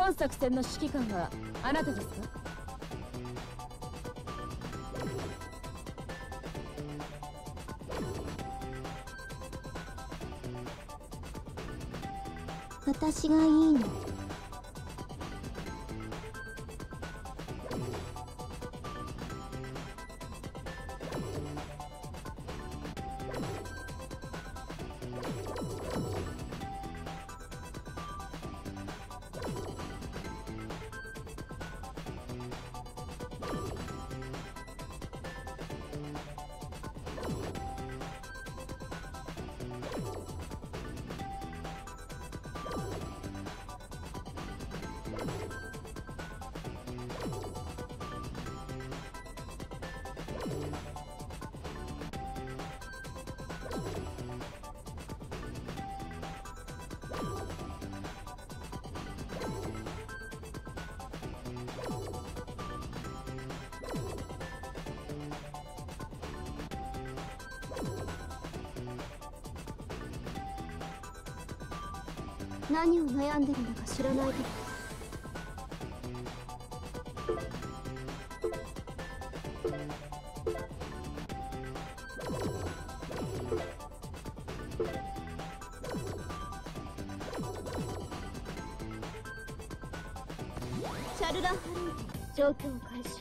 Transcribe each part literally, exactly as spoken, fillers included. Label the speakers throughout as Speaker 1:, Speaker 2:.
Speaker 1: 本作戦の指揮官はあなたですか？
Speaker 2: 私がいいの。何を悩んでるのか知らないけど。シャルラ・ハルン状況を開始。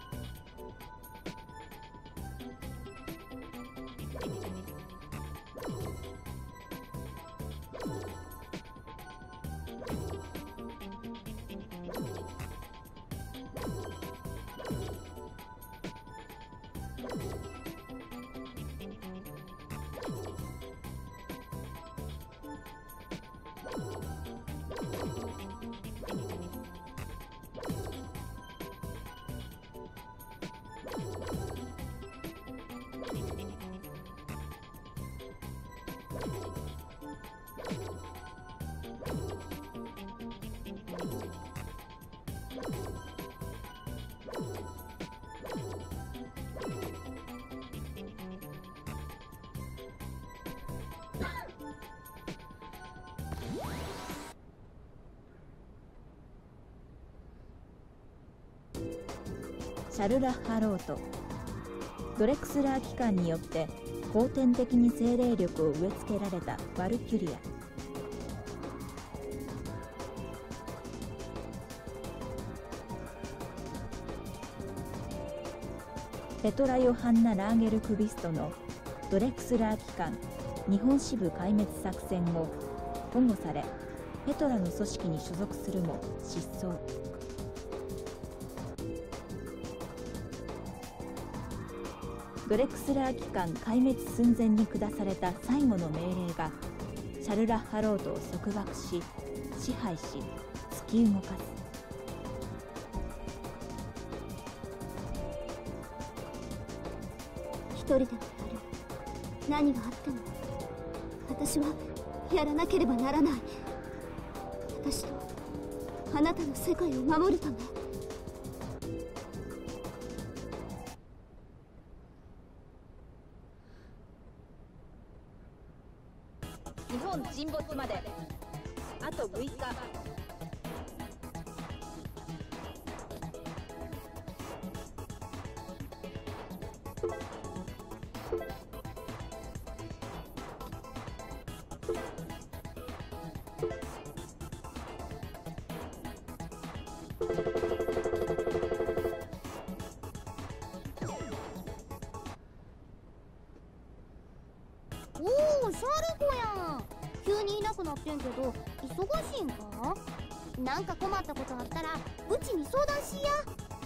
Speaker 3: シャルラ・ハロート、ドレクスラー機関によって後天的に精霊力を植え付けられたワルキュリア。ペトラ・ヨハンナ・ラーゲルクビストのドレクスラー機関日本支部壊滅作戦後保護され、ペトラの組織に所属するも失踪。ドレクスラー機関壊滅寸前に下された最後の命令がシャルラ・ハロートを束縛し支配し突き動かす。
Speaker 2: 一人でもやる。何があっても私はやらなければならない。私とあなたの世界を守るため。
Speaker 3: 日本沈没まであとむいか。
Speaker 2: おお、シャルコやん。急にいなくなってんけど忙しいんか？なんか困ったことあったらうちに相談しや。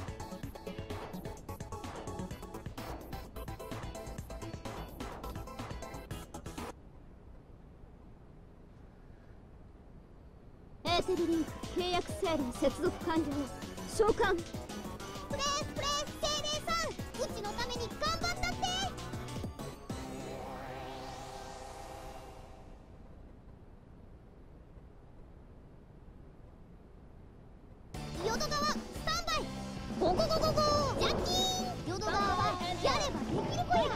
Speaker 2: エーテルリンク契約精霊接続完了。召喚。プレープレー精霊さん、うちのために頑張ったって。淀川スタンバイ。ゴゴゴゴゴージャッキーン。淀川はやればできる子や。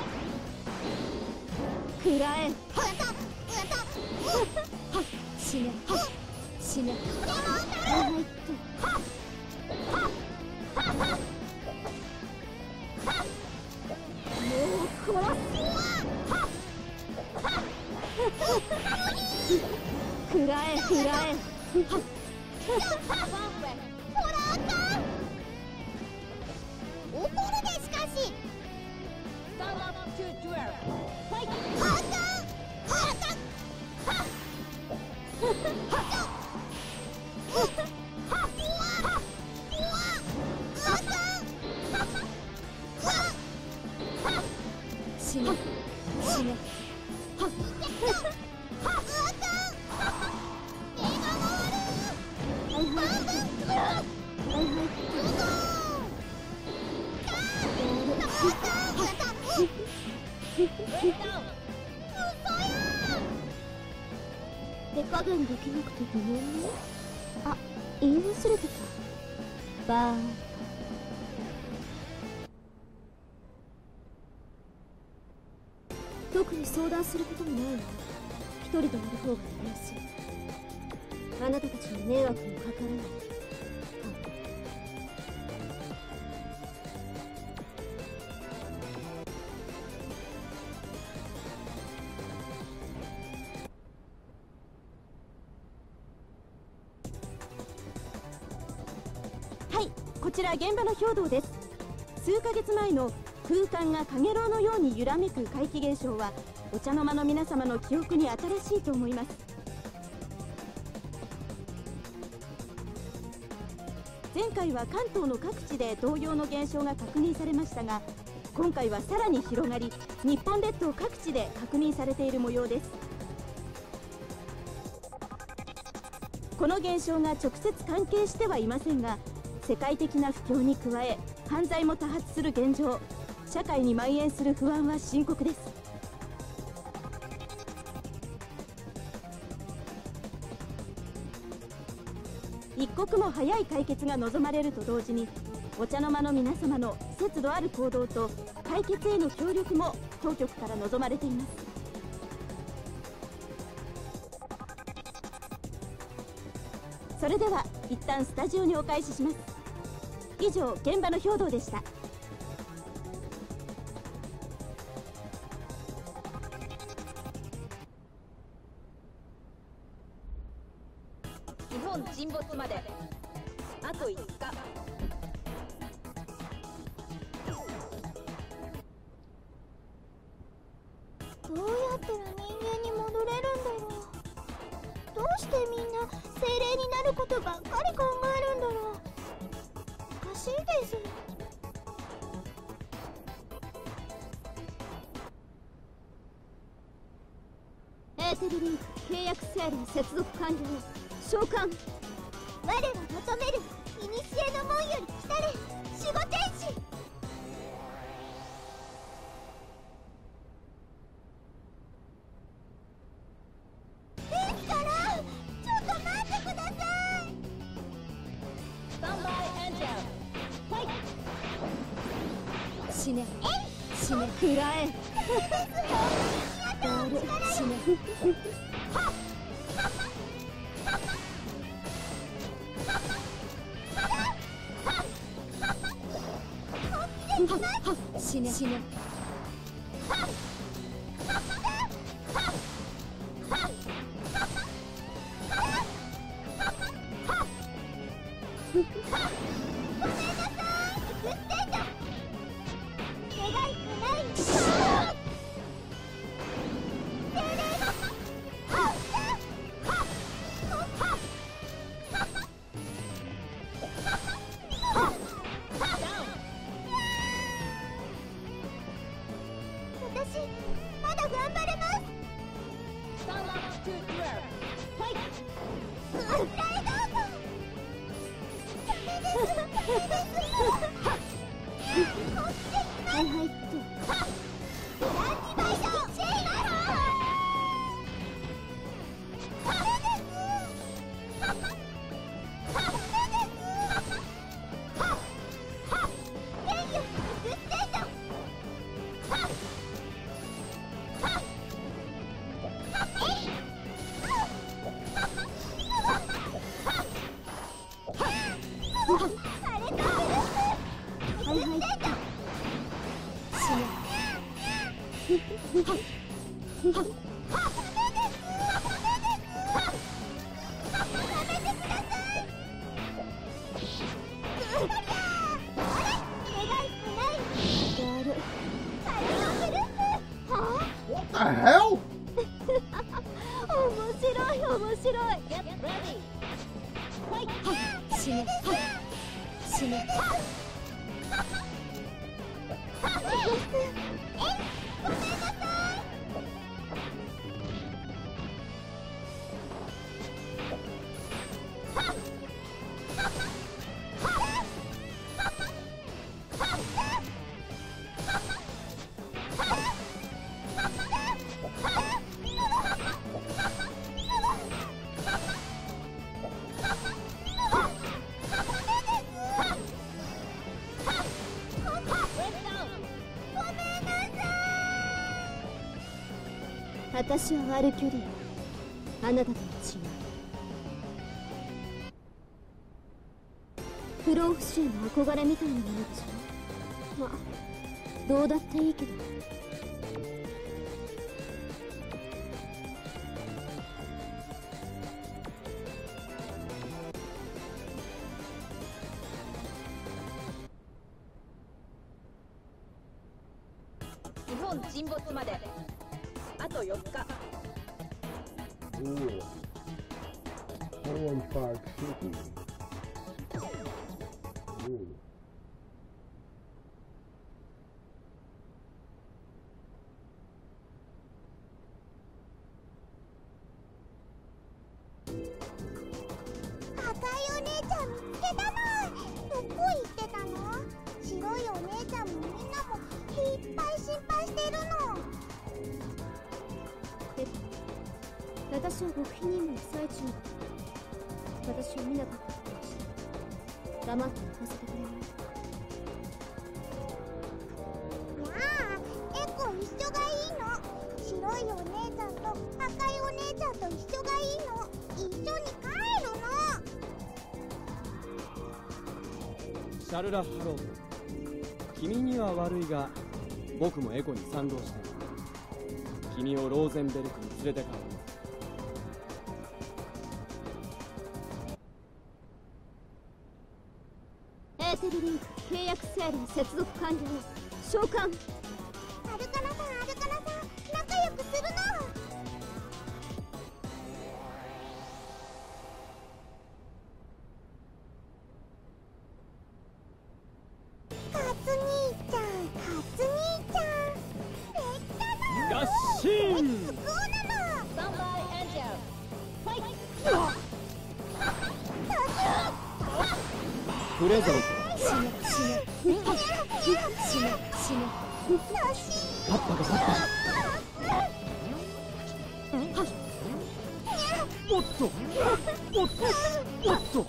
Speaker 2: 食らえ。やったやった。はっ死ね。はっ死死ね。はいはいっと。もう殺す。食らえ食らえ。ほらあかん。怒るでしかし。死ね死ね。手加減できなくてごめんね。あ、言い忘れてた。バーン。特に相談することもないわ。一人でやる方がやりやすい。あなたたちに迷惑もかからない。
Speaker 4: はい、こちら現場の兵道です。数ヶ月前の空間が陽炎のように揺らめく怪奇現象はお茶の間の皆様の記憶に新しいと思います。前回は関東の各地で同様の現象が確認されましたが、今回はさらに広がり、日本列島各地で確認されている模様です。この現象が直接関係してはいませんが、世界的な不況に加え犯罪も多発する現状、社会に蔓延する不安は深刻です。一刻も早い解決が望まれると同時に、お茶の間の皆様の節度ある行動と解決への協力も当局から望まれています。それでは一旦スタジオにお返しします。以上、現場の兵道でした。
Speaker 3: 日本沈没まであといつか。
Speaker 2: どうやったら人間に戻れるんだろう。どうしてみんな精霊になることばっかり考えるんだろう。おかしいです。エーテルリンク契約精霊接続完了。召喚。我は求める古の門より来たれ守護天使。ですからちょっと待ってください。
Speaker 3: スタンバイエンジェルファイト。
Speaker 1: 死ね
Speaker 2: 死ね
Speaker 1: 食らえ。
Speaker 2: ボール死ね。
Speaker 1: 死ね死ね。
Speaker 2: まだ頑張れます。
Speaker 3: スタンダップトゥーデュエルファイト。
Speaker 2: ライドダメですダメですはいはいっと。グランディバイションチェイナー。ダメですダメです天よエクステーション。 はいはい死ね
Speaker 5: What the hell?
Speaker 2: 面白い面白い死ね死ね私はワルキュリア、あなたとは違う。不老不死への憧れみたいなものでしょ。まあどうだっていいけど。
Speaker 3: 日本沈没まであとよっか。
Speaker 5: Ooh. Holland Park City. Ooh.
Speaker 2: 赤いお姉ちゃん見つけたの。どこ行ってたの？白いお姉ちゃんもみんなもいっぱい心配してるの。えっ私は極秘任務の最中だ。私を見なかったことにして黙って行かせてくれない？なあ、エコ一緒がいいの。白いお姉ちゃんと赤いお姉ちゃんと一緒がいいの。一緒に帰るの。
Speaker 6: シャルラ・ハロー、君には悪いが僕もエコに賛同した。君をローゼンベルクに連れて帰る。
Speaker 2: エーテルリンク契約セール接続完了。召喚。アルカナさん、アルカナさん、仲良くするの。カツ兄ちゃん、カツ兄ちゃん。めっちゃだ。
Speaker 6: ガッシーン。
Speaker 2: そうなの。
Speaker 1: スタンバイエンジェルファイ
Speaker 6: プレゼント。
Speaker 2: 死ね死ね死ね死ね死ね。
Speaker 6: パッパがパッパ。おっとおっとおっと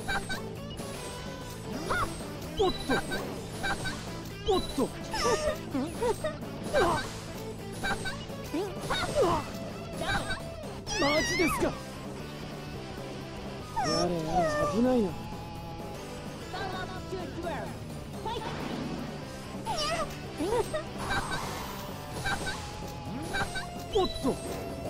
Speaker 6: おっとおっとマジですか。やれやれ危ないな。おっと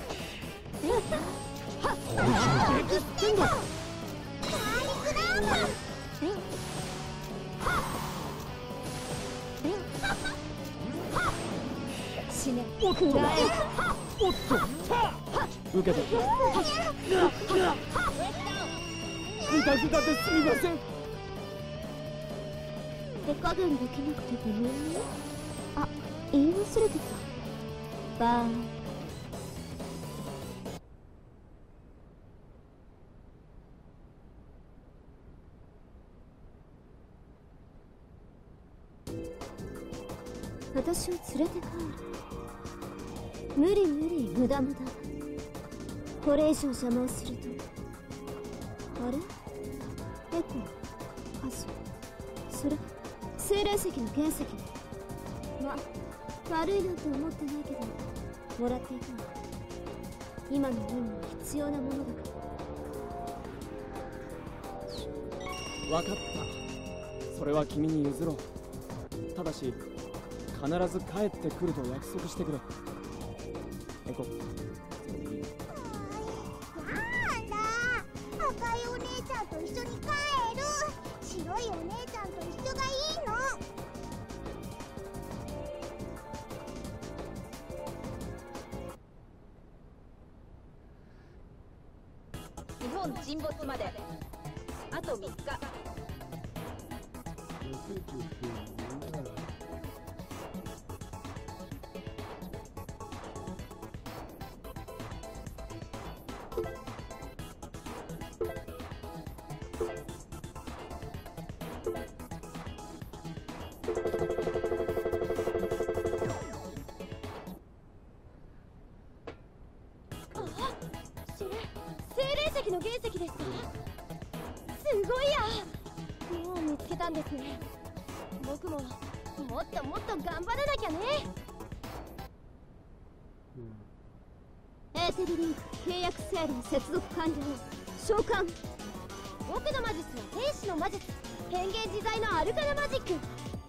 Speaker 2: 死ね。
Speaker 6: おっとおっと受けた。グダグダですみません。
Speaker 2: 手加減できなくてごめんね。あ、言い忘れてた。バーイ。私を連れて帰る。無理無理、無駄無駄。これ以上邪魔をすると。あれ？エコー、あ、そそれ精霊石の原石。ま、悪いなんて思ってないけどもらっていたの。今の任務に必要なものだから。
Speaker 6: わかった。 それは君に譲ろう。ただし必ず帰ってくると約束してくれ。エコ、それでいい。
Speaker 2: なんだ、赤いお姉ちゃんと一緒に帰る。白いお姉ちゃんと一緒がいいの。
Speaker 4: 日本沈没まであとみっか。
Speaker 2: それ精霊石の原石ですか？すごいや。もう見つけたんですね。僕ももっともっと頑張らなきゃね。エーテルリンク契約セール接続完了。召喚。僕の魔術は天使の魔術、変幻自在のアルカナマジック。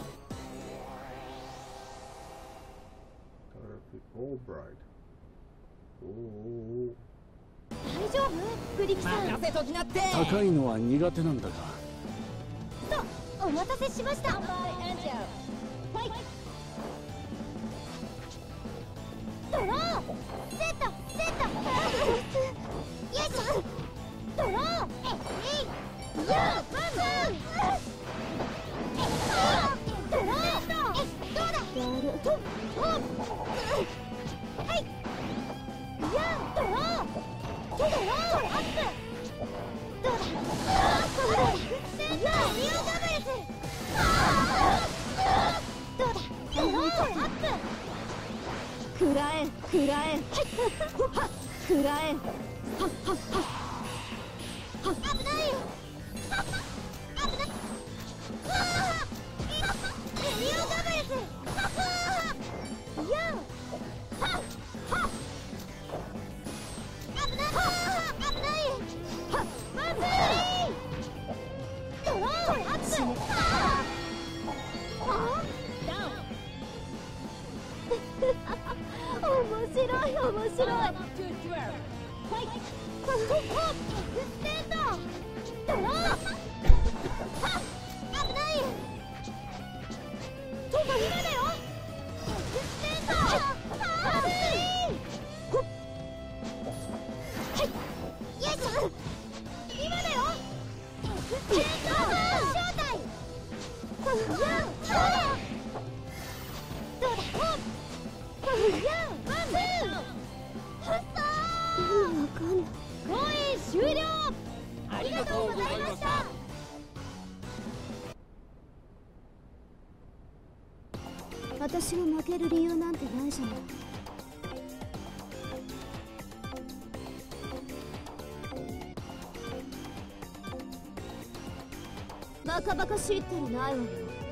Speaker 2: 大丈夫？グリキさん。任せときなって。
Speaker 7: 高いのは苦手なんだが。
Speaker 2: と、お待たせしました。ドローセットセットよいしょ。ドローえいえいやーバンバンドローえどうだやるとはいやードロードローアップどうだそうだセンターリオダブルスどうだドローアップくらえくらえくらえはっはっはは危ないよ危ないエリオダブルスやあはっは危ない危ないはっまずいドローアップはダウン面白い面白い。ステンドドローはっ危ないよ今だよステンドはずいはいよいしょ今だよステンド正体どうだどうだやあまずはっさーわかんない公演終了ありがとうございました。私が負ける理由なんてないじゃない。バカバカしいったらないわよ。